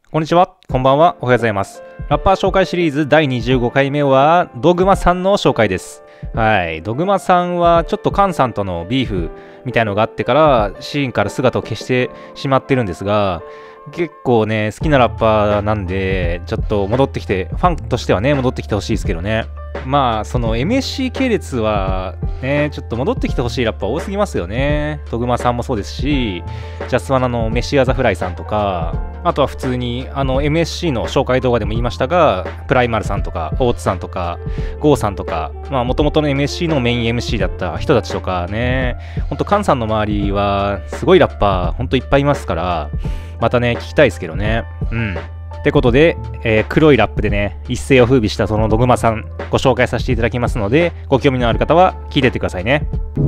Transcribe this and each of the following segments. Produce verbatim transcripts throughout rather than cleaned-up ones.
こんにちは、こんばんは、おはようございます。ラッパー紹介シリーズだいにじゅうごかいめは、ドグマさんの紹介です。はい、ドグマさんはちょっとカンさんとのビーフみたいのがあってから、シーンから姿を消してしまってるんですが、結構ね、好きなラッパーなんで、ちょっと戻ってきて、ファンとしてはね、戻ってきてほしいですけどね。まあ、その エムエスシー 系列はね、ちょっと戻ってきてほしいラッパー多すぎますよね。ドグマさんもそうですし、ジャスワナのメシアザフライさんとか、あとは普通にあの エムエスシー の紹介動画でも言いましたが、プライマルさんとか、大津さんとか、ゴーさんとか、まあ元々の エムエスシー のメイン エムシー だった人たちとかね、ほんとカンさんの周りはすごいラッパー、ほんといっぱいいますから、またね、聞きたいですけどね。うん。ってことで、えー、黒いラップでね、一世を風靡したそのドグマさん、ご紹介させていただきますので、ご興味のある方は聞いてってくださいね。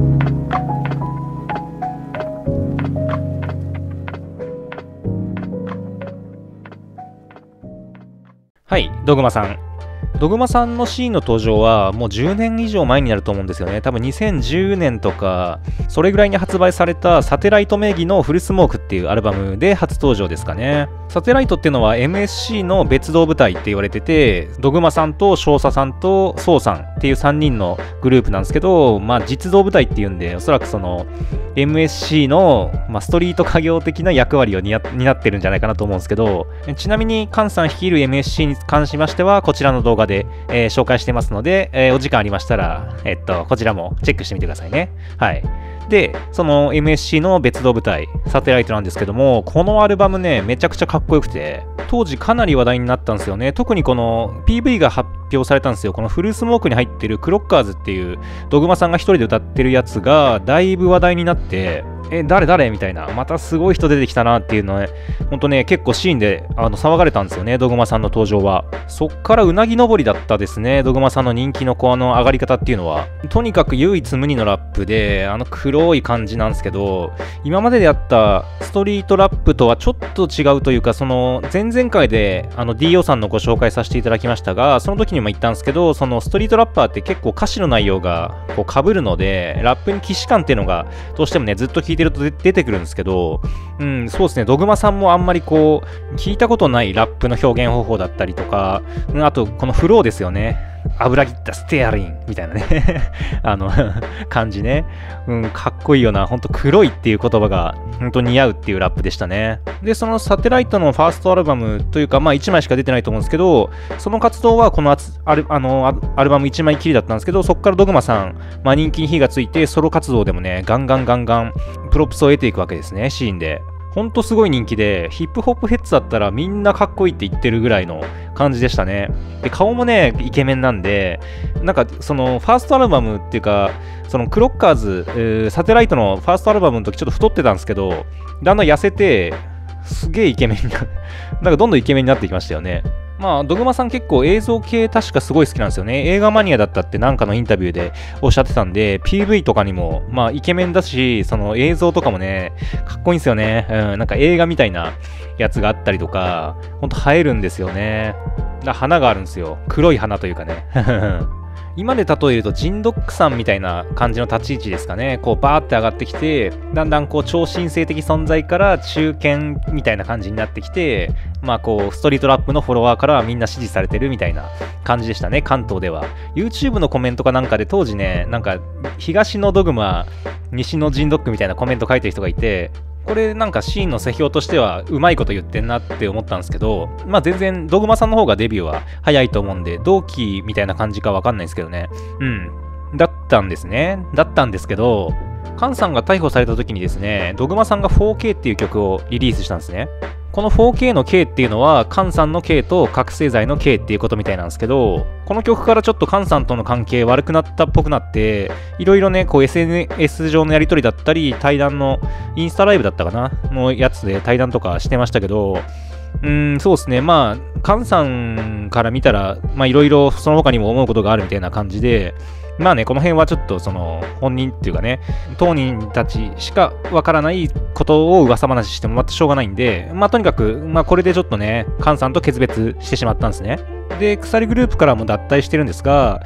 はい、ドグマさん。ドグマさんのシーンの登場はもうじゅうねん以上前になると思うんですよね。多分にせんじゅうねんとか、それぐらいに発売されたサテライト名義のフルスモークっていうアルバムで初登場ですかね。サテライトっていうのは エムエスシー の別動部隊って言われてて、ドグマさんと少佐さんとソウさんっていうさんにんのグループなんですけど、まあ実動部隊っていうんで、おそらくその エムエスシー の、まあ、ストリート家業的な役割を担ってるんじゃないかなと思うんですけど、ちなみにカンさん率いる エムエスシー に関しましては、こちらの動画で、えー、紹介してますので、えー、お時間ありましたら、えっと、こちらもチェックしてみてくださいね。はい。で、その エムエスシー の別動部隊、サテライトなんですけども、このアルバムね、めちゃくちゃかっこよくて、当時かなり話題になったんですよね。特にこの ピーブイ が発表されたんですよ。このフルスモークに入ってるクロッカーズっていうドグマさんが一人で歌ってるやつがだいぶ話題になって、え、誰誰みたいな、またすごい人出てきたなっていうのは、ね、ほんとね、結構シーンであの騒がれたんですよね、ドグマさんの登場は。そっからうなぎ登りだったですね、ドグマさんの人気のこの上がり方っていうのは。とにかく唯一無二のラップで、あの黒い感じなんですけど、今まででやったストリートラップとはちょっと違うというか、その前々回であの ディーオー さんのご紹介させていただきましたが、その時にも言ったんですけど、そのストリートラッパーって結構歌詞の内容がこう被るので、ラップに既視感っていうのがどうしてもね、ずっと聞いてると出てくるんですけど、うん、そうですね、ドグマさんもあんまりこう、聞いたことないラップの表現方法だったりとか、あとこのフローですよね。油切ったステアリンみたいなねあの感じね、うん、かっこいいよな。ほんと黒いっていう言葉がほんと似合うっていうラップでしたね。で、そのサテライトのファーストアルバムというか、まあいちまいしか出てないと思うんですけど、その活動はこのアルあのアルバムいちまいきりだったんですけど、そこからドグマさん、まあ、人気に火がついて、ソロ活動でもね、ガンガンガンガンプロプスを得ていくわけですね、シーンで。ほんとすごい人気で、ヒップホップヘッズだったらみんなかっこいいって言ってるぐらいの感じでしたね。で、顔もね、イケメンなんで、なんかそのファーストアルバムっていうか、そのクロッカーズ、えー、サテライトのファーストアルバムの時ちょっと太ってたんですけど、だんだん痩せて、すげえイケメンになる。なんかどんどんイケメンになってきましたよね。まあ、ドグマさん結構映像系確かすごい好きなんですよね。映画マニアだったってなんかのインタビューでおっしゃってたんで、ピーブイ とかにも、まあイケメンだし、その映像とかもね、かっこいいんですよね。うん、なんか映画みたいなやつがあったりとか、ほんと映えるんですよね。だ花があるんですよ。黒い花というかね。今で例えるとジンドックさんみたいな感じの立ち位置ですかね。こうバーって上がってきて、だんだんこう超新星的存在から中堅みたいな感じになってきて、まあこうストリートラップのフォロワーからはみんな支持されてるみたいな感じでしたね、関東では。YouTube のコメントかなんかで当時ね、なんか東のドグマ、西のジンドックみたいなコメント書いてる人がいて、これなんかシーンの世評としてはうまいこと言ってんなって思ったんですけど、まあ全然ドグマさんの方がデビューは早いと思うんで、同期みたいな感じかわかんないですけどね。うん。だったんですね。だったんですけど、カンさんが逮捕された時にですね、ドグマさんが フォーケー っていう曲をリリースしたんですね。この フォーケー の K っていうのは、カンさんの K と覚醒剤の K っていうことみたいなんですけど、この曲からちょっとカンさんとの関係悪くなったっぽくなって、いろいろね、こう エスエヌエス 上のやり取りだったり、対談のインスタライブだったかなのやつで対談とかしてましたけど、うーん、そうですね。まあ、カンさんから見たら、まあいろいろその他にも思うことがあるみたいな感じで、まあね、この辺はちょっとその本人っていうかね、当人たちしかわからないことを噂話してもまたしょうがないんで、まあとにかく、まあこれでちょっとね、カンさんと決別してしまったんですね。で、鎖グループからも脱退してるんですが、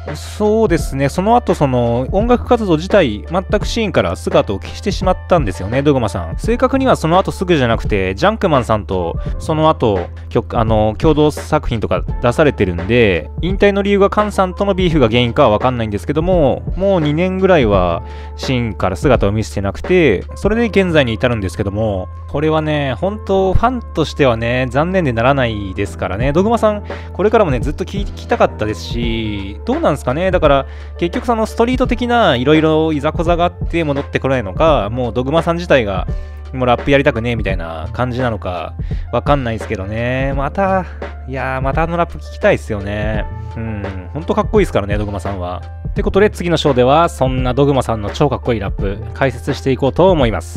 そうですね、その後その音楽活動自体、全くシーンから姿を消してしまったんですよね、ドグマさん。正確にはその後すぐじゃなくて、ジャンクマンさんとその後曲あの共同作品とか出されてるんで、引退の理由がカンさんとのビーフが原因かは分かんないんですけども、もうにねんぐらいはシーンから姿を見せてなくて、それで現在に至るんですけども、これはね、本当ファンとしてはね、残念でならないですからね、ドグマさん、これからもね、ずっと聞きたかったですし、どうなんですかね、だから結局そのストリート的ないろいろいざこざがあって戻ってこないのか、もうドグマさん自体がもうラップやりたくねえみたいな感じなのかわかんないですけどね、また、いやー、またあのラップ聞きたいですよね。うん、ほんとかっこいいですからね、ドグマさんは。ってことで次の章ではそんなドグマさんの超かっこいいラップ解説していこうと思います。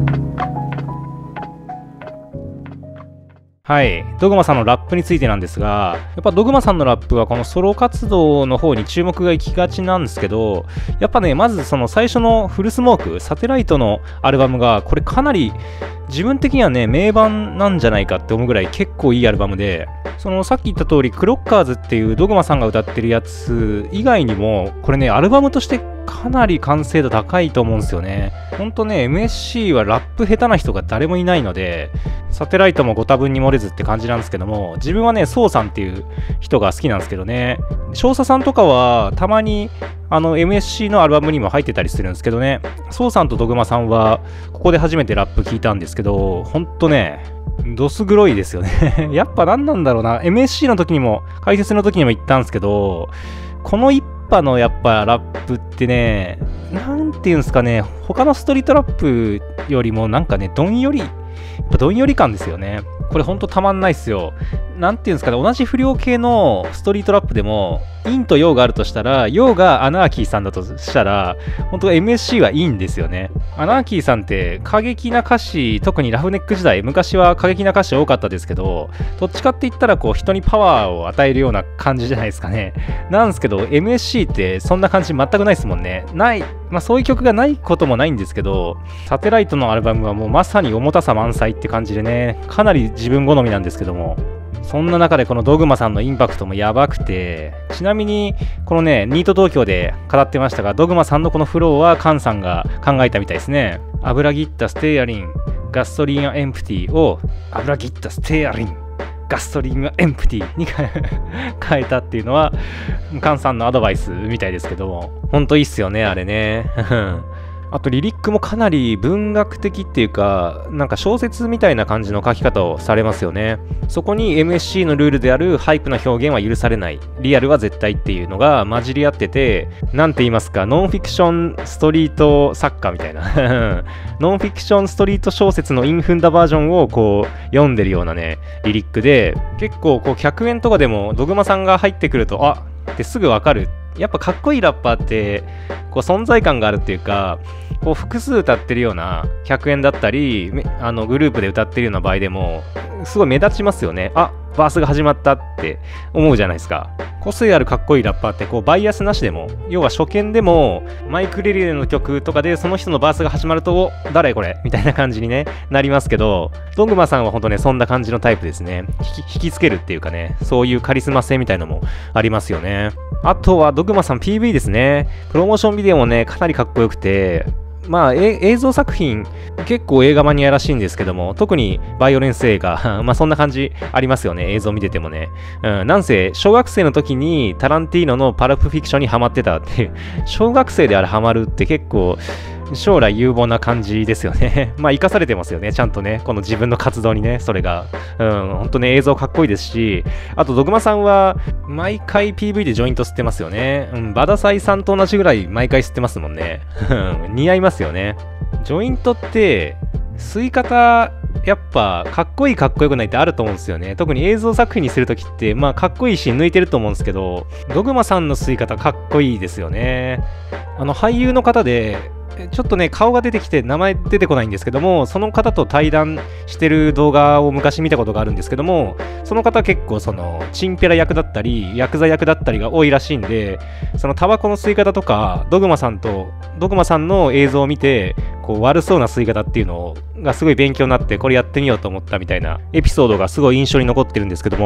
はい。ドグマさんのラップについてなんですが、やっぱドグマさんのラップはこのソロ活動の方に注目が行きがちなんですけど、やっぱね、まずその最初のフルスモーク、サテライトのアルバムが、これかなり自分的にはね、名盤なんじゃないかって思うぐらい結構いいアルバムで、そのさっき言った通り、クロッカーズっていうドグマさんが歌ってるやつ以外にも、これね、アルバムとしてかなり完成度高いと思うんですよね。ほんとね、エムエスシー はラップ下手な人が誰もいないので、サテライトもご多分に漏れずって感じなんですけども、自分はね、ソウさんっていう人が好きなんですけどね、少佐さんとかはたまにあの エムエスシー のアルバムにも入ってたりするんですけどね、ソウさんとドグマさんはここで初めてラップ聞いたんですけど、ほんとね、どす黒いですよね。やっぱ何なんだろうな、エムエスシー の時にも、解説の時にも言ったんですけど、この一派のやっぱラップってね、なんていうんですかね、他のストリートラップよりもなんかね、どんより、やっぱどんより感ですよね。これほんとたまんないっすよ。なんていうんですかね、同じ不良系のストリートラップでも、陰と陽があるとしたら、陽がアナーキーさんだとしたら、本当 エムエスシー はいいんですよね。アナーキーさんって過激な歌詞、特にラフネック時代、昔は過激な歌詞多かったですけど、どっちかって言ったらこう人にパワーを与えるような感じじゃないですかね。なんですけど、エムエスシー ってそんな感じ全くないですもんね。ない、まあそういう曲がないこともないんですけど、サテライトのアルバムはもうまさに重たさ満載って感じでね、かなり自分好みなんですけども、そんな中でこのドグマさんのインパクトもやばくて、ちなみにこのね、ニート東京で語ってましたが、ドグマさんのこのフローはカンさんが考えたみたいですね。油切ったステアリン、ガソリンはエンプティを油切ったステアリン、ガソリンはエンプティに変えたっていうのは、カンさんのアドバイスみたいですけども、ほんといいっすよね、あれね。あとリリックもかなり文学的っていうか、なんか小説みたいな感じの書き方をされますよね。そこに エムエスシー のルールであるハイプな表現は許されない、リアルは絶対っていうのが混じり合ってて、なんて言いますか、ノンフィクションストリート作家みたいなノンフィクションストリート小説のインフンダバージョンをこう読んでるようなね、リリックで、結構こうひゃくえんとかでもドグマさんが入ってくると、あってすぐわかる。やっぱかっこいいラッパーってこう存在感があるっていうか、こう複数歌ってるようなひゃくえんだったり、あのグループで歌ってるような場合でもすごい目立ちますよね。あ、バースが始まったって思うじゃないですか。個性あるかっこいいラッパーってこうバイアスなしでも、要は初見でもマイク・レリエの曲とかでその人のバースが始まると、お、誰これみたいな感じに、ね、なりますけど、ドグマさんはほんとね、そんな感じのタイプですね。引き、引きつけるっていうかね、そういうカリスマ性みたいのもありますよね。あとはドグマさん ピーブイ ですね。プロモーションビデオもね、かなりかっこよくて、まあ、映像作品、結構映画マニアらしいんですけども、特にバイオレンス映画、まあそんな感じありますよね、映像見ててもね。うん、なんせ、小学生の時にタランティーノのパルプフィクションにハマってたっていう、小学生であれハマるって結構、将来有望な感じですよね。まあ生かされてますよね、ちゃんとね、この自分の活動にね、それが。うん、ほんとね、映像かっこいいですし、あとドグマさんは毎回 ピーブイ でジョイント吸ってますよね。うん、バダサイさんと同じぐらい毎回吸ってますもんね。似合いますよね。ジョイントって吸い方やっぱかっこいいかっこよくないってあると思うんですよね。特に映像作品にするときってまあかっこいいシーン抜いてると思うんですけど、ドグマさんの吸い方かっこいいですよね。あの俳優の方でちょっとね、顔が出てきて名前出てこないんですけども、その方と対談してる動画を昔見たことがあるんですけども、その方結構そのチンピラ役だったりヤクザ役だったりが多いらしいんで、そのタバコの吸い方とかドグマさんとドグマさんの映像を見てこう悪そうな吸い方っていうのがすごい勉強になって、これやってみようと思ったみたいなエピソードがすごい印象に残ってるんですけども、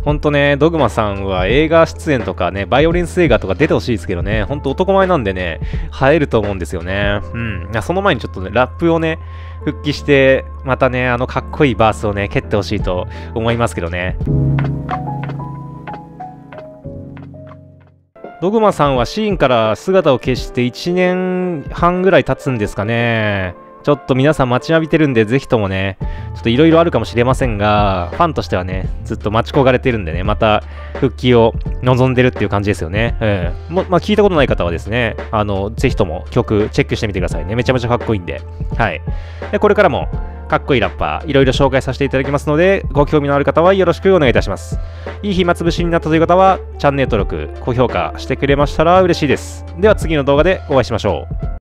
ほんとね、ドグマさんは映画出演とかね、バイオレンス映画とか出てほしいですけどね、ほんと男前なんでね、映えると思うんですよね。うん。いやその前にちょっとね、ラップをね、復帰して、またね、あのかっこいいバースをね、蹴ってほしいと思いますけどね。ドグマさんはシーンから姿を消していちねんはんぐらい経つんですかね。ちょっと皆さん待ちわびてるんで、ぜひともね、ちょっといろいろあるかもしれませんが、ファンとしてはね、ずっと待ち焦がれてるんでね、また復帰を望んでるっていう感じですよね。ええもまあ、聞いたことない方はですね、あの、ぜひとも曲チェックしてみてくださいね。めちゃめちゃかっこいいんで。はい。で、これからも、かっこいいラッパー、いろいろ紹介させていただきますので、ご興味のある方はよろしくお願いいたします。いい暇つぶしになったという方は、チャンネル登録、高評価してくれましたら嬉しいです。では次の動画でお会いしましょう。